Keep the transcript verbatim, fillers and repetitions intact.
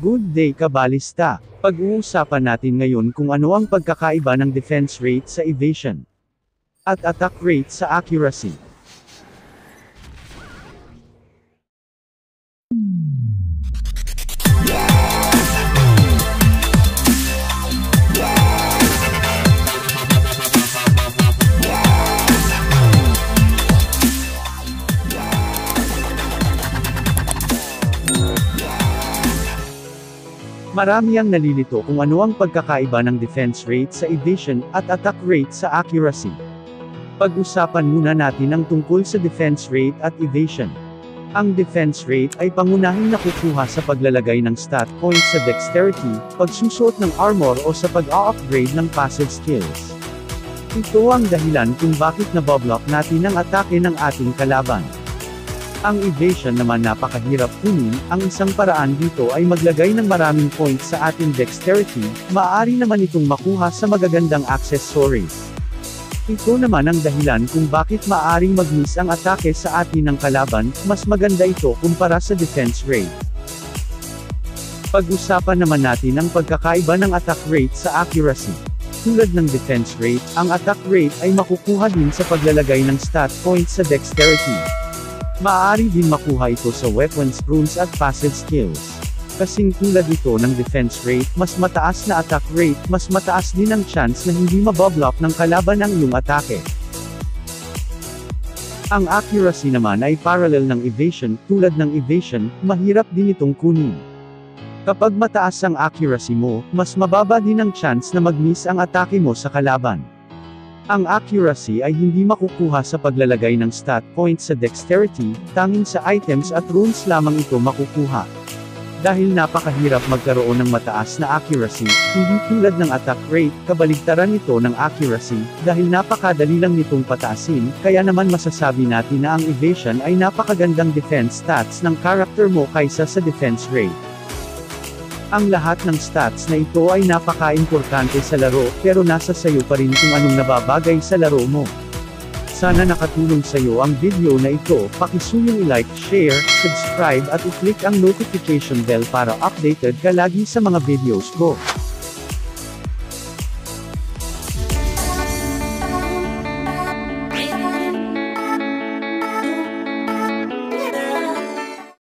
Good day kabalista! Pag-uusapan natin ngayon kung ano ang pagkakaiba ng defense rate sa evasion at attack rate sa accuracy. Marami ang nalilito kung ano ang pagkakaiba ng defense rate sa evasion at attack rate sa accuracy. Pag-usapan muna natin ang tungkol sa defense rate at evasion. Ang defense rate ay pangunahing nakukuha sa paglalagay ng stat points sa dexterity, pagsusuot ng armor o sa pag-a-upgrade ng passive skills. Ito ang dahilan kung bakit naboblock natin ang atake ng ating kalaban. Ang evasion naman napakahirap kunin, ang isang paraan dito ay maglagay ng maraming points sa ating dexterity, maaari naman itong makuha sa magagandang accessories. Ito naman ang dahilan kung bakit maaaring mag-miss ang atake sa atin ng kalaban, mas maganda ito kumpara sa defense rate. Pag-usapan naman natin ang pagkakaiba ng attack rate sa accuracy. Tulad ng defense rate, ang attack rate ay makukuha din sa paglalagay ng stat points sa dexterity. Maaari din makuha ito sa weapons, runes at passive skills. Kasing tulad ito ng defense rate, mas mataas na attack rate, mas mataas din ang chance na hindi maboblock ng kalaban ang iyong atake. Ang accuracy naman ay parallel ng evasion, tulad ng evasion, mahirap din itong kunin. Kapag mataas ang accuracy mo, mas mababa din ang chance na mag-miss ang atake mo sa kalaban. Ang accuracy ay hindi makukuha sa paglalagay ng stat points sa dexterity, tanging sa items at runes lamang ito makukuha. Dahil napakahirap magkaroon ng mataas na accuracy, hindi tulad ng attack rate, kabaligtaran ito ng accuracy, dahil napakadali lang nitong pataasin, kaya naman masasabi natin na ang evasion ay napakagandang defense stats ng character mo kaysa sa defense rate. Ang lahat ng stats na ito ay napaka-importante sa laro, pero nasa sayo pa rin kung anong nababagay sa laro mo. Sana nakatulong sayo ang video na ito, pakisuyong i-like, share, subscribe at i-click ang notification bell para updated ka lagi sa mga videos ko.